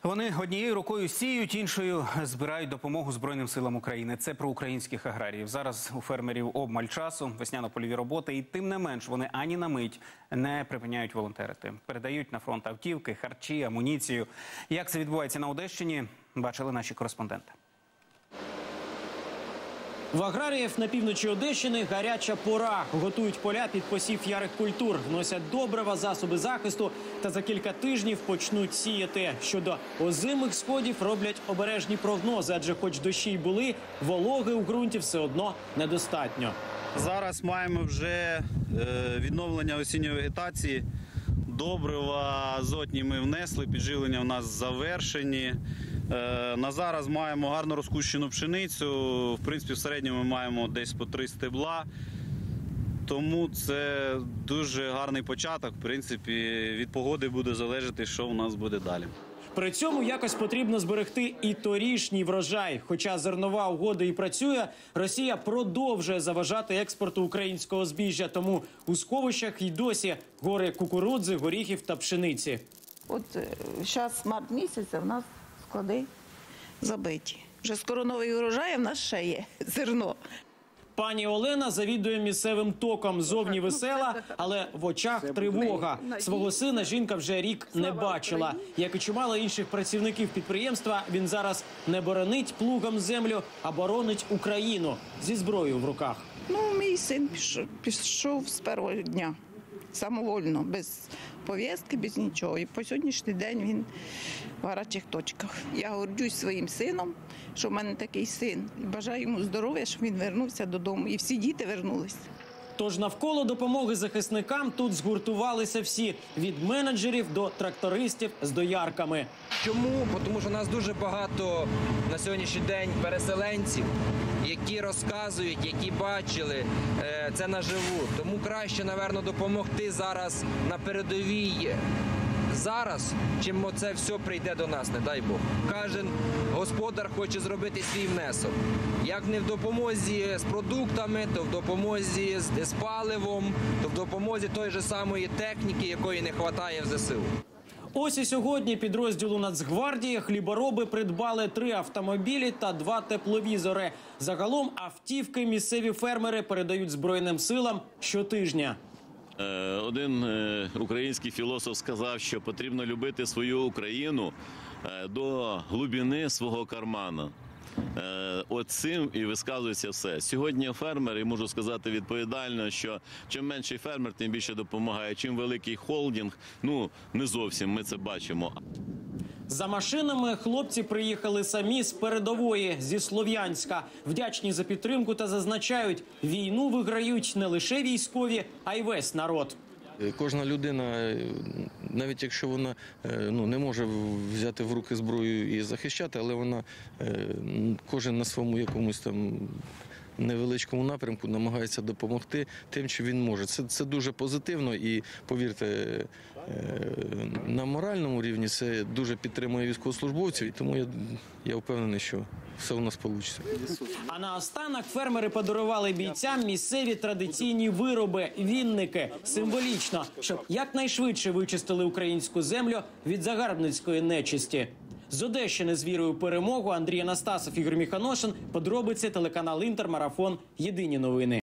Вони однією рукою сіють, іншою збирають допомогу Збройним силам України. Це про українських аграріїв. Зараз у фермерів обмаль часу, весняно-польові роботи, і тим не менш вони ані на мить не припиняють волонтерити. Передають на фронт автівки, харчі, амуніцію. Як це відбувається на Одещині, бачили наші кореспонденти. В аграріїв на півночі Одещини гаряча пора. Готують поля під посів ярих культур, вносять добрива, засоби захисту та за кілька тижнів почнуть сіяти. Щодо озимих сходів роблять обережні прогнози, адже хоч дощі й були, вологи у ґрунті все одно недостатньо. Зараз маємо вже відновлення осінньої вегетації. Добрива азотні ми внесли, підживлення в нас завершені. На зараз маємо гарно розкущену пшеницю. В принципі, в середньому ми маємо десь по 3 стебла. Тому це дуже гарний початок. В принципі, від погоди буде залежати, що у нас буде далі. При цьому якось потрібно зберегти і торішній врожай. Хоча зернова угода і працює, Росія продовжує заважати експорту українського збіжжя. Тому у сховищах й досі гори кукурудзи, горіхів та пшениці. От зараз март місяця в нас склади забиті. Вже скоро новий урожай, а в нас ще є зерно. Пані Олена завідує місцевим током. Зовні весела, але в очах тривога. Свого сина жінка вже рік не бачила. Як і чимало інших працівників підприємства, він зараз не боронить плугом землю, а боронить Україну зі зброєю в руках. Мій син пішов з першого дня, самовольно, без пов'язки, без нічого. І по сьогоднішній день він в гарячих точках. Я горджусь своїм сином, що в мене такий син. Бажаю йому здоров'я, щоб він вернувся додому. І всі діти вернулися. Тож навколо допомоги захисникам тут згуртувалися всі. Від менеджерів до трактористів з доярками. Чому? Тому що у нас дуже багато на сьогоднішній день переселенців, які розказують, які бачили це наживу. Тому краще, напевно, допомогти зараз на передовій зараз, чим це все прийде до нас, не дай Бог. Кожен господар хоче зробити свій внесок. Як не в допомозі з продуктами, то в допомозі з паливом, то в допомозі тої ж самої техніки, якої не вистачає в ЗСУ. Ось і сьогодні підрозділу Нацгвардії хлібороби придбали 3 автомобілі та 2 тепловізори. Загалом автівки місцеві фермери передають Збройним силам щотижня. Один український філософ сказав, що потрібно любити свою Україну до глибини свого кармана. От цим і висказується все. Сьогодні фермери, можу сказати відповідально, що чим менший фермер, тим більше допомагає. Чим великий холдинг, не зовсім, ми це бачимо. За машинами хлопці приїхали самі з передової, зі Слов'янська. Вдячні за підтримку та зазначають, війну виграють не лише військові, а й весь народ. Кожна людина, навіть якщо вона не може взяти в руки зброю і захищати, але вона кожен на своєму якомусь там невеличкому напрямку намагається допомогти тим, що він може. Це дуже позитивно і, повірте, на моральному рівні це дуже підтримує військовослужбовців, і тому я впевнений, що все у нас вийде. А наостанок фермери подарували бійцям місцеві традиційні вироби – вінники. Символічно, щоб якнайшвидше вичистили українську землю від загарбницької нечисті. З Одещини з вірою в перемогу. Андрій Анастасов, Ігор Міханошин. Подробиці, телеканал «Інтер», Марафон. Єдині новини.